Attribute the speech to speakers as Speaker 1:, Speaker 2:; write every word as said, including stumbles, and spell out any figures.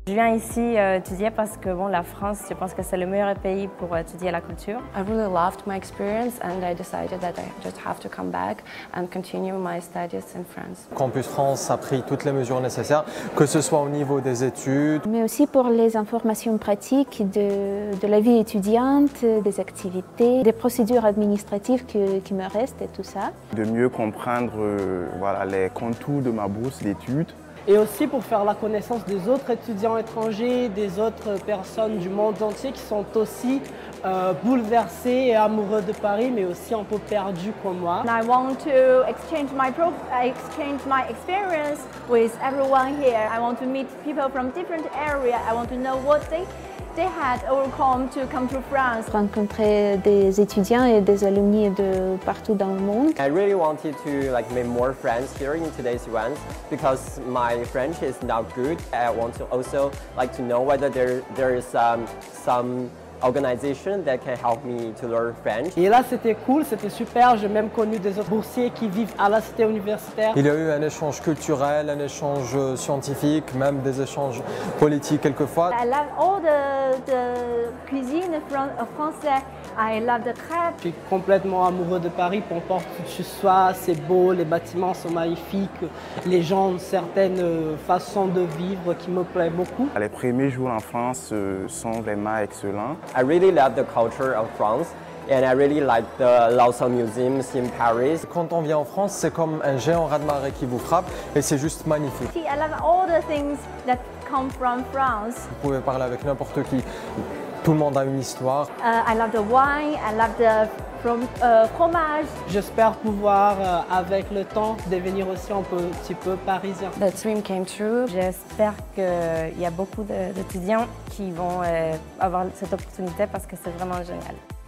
Speaker 1: Je viens ici euh, étudier parce que bon, la France, je pense que c'est le meilleur pays pour étudier la culture.
Speaker 2: I really loved my experience and I decided that I just have to come back and continue my studies in France.
Speaker 3: Campus France a pris toutes les mesures nécessaires, que ce soit au niveau des études,
Speaker 2: Mais aussi pour les informations pratiques de, de la vie étudiante, des activités, des procédures administratives que, qui me restent et tout ça.
Speaker 4: De mieux comprendre euh, voilà, les contours de ma bourse d'études.
Speaker 5: Et aussi pour faire la connaissance des autres étudiants étrangers, des autres personnes du monde entier qui sont aussi euh, bouleversés et amoureux de Paris, mais aussi un peu perdus comme moi.
Speaker 6: I want to exchange my pro exchange my experience with everyone here. I want to meet people from different areas. I want to know what they they had overcome to come to France.
Speaker 2: Rencontrer des étudiants et des alumni de partout dans le monde.
Speaker 7: I really wanted to like make more friends here in today's event because my French is now good. I want to also like to know whether there there is um, some organisation that can help me to learn French.
Speaker 5: Et là, c'était cool, c'était super. J'ai même connu des autres boursiers qui vivent à la cité universitaire.
Speaker 3: il y a eu un échange culturel, un échange scientifique, même des échanges politiques quelquefois.
Speaker 6: I love all the the cuisine française. I love the crêpes.
Speaker 5: Je suis complètement amoureux de Paris, peu importe où tu sois, c'est beau, les bâtiments sont magnifiques, les gens ont une certaine façon de vivre qui me plaît beaucoup.
Speaker 4: Les premiers jours en France euh, sont vraiment excellents.
Speaker 7: I really love the culture of France and I really like the lots of museums in Paris.
Speaker 3: Quand on vient en France, c'est comme un géant raz-de-marée qui vous frappe et c'est juste magnifique.
Speaker 6: I love all the things that come from France.
Speaker 3: Vous pouvez parler avec n'importe qui. Tout le monde a une histoire.
Speaker 6: Uh, I love the wine, I love the from, uh, fromage.
Speaker 5: J'espère pouvoir, euh, avec le temps, devenir aussi un peu, un petit peu parisien.
Speaker 2: The dream came true.
Speaker 1: J'espère qu'il y a beaucoup d'étudiants qui vont euh, avoir cette opportunité parce que c'est vraiment génial.